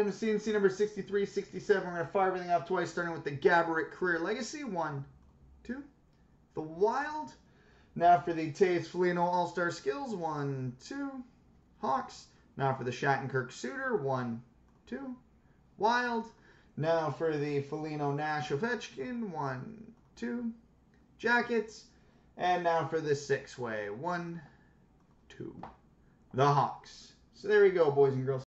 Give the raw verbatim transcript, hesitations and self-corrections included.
C and C number sixty-three, sixty-seven. We're going to fire everything off twice, starting with the Gaborik Career Legacy. One, two. The Wild. Now for the Taves Foligno All-Star Skills. One, two. Hawks. Now for the Shattenkirk Suitor. One, two. Wild. Now for the Foligno Nash Ovechkin. One, two. Jackets. And now for the six-way. One, two. The Hawks. So there we go, boys and girls.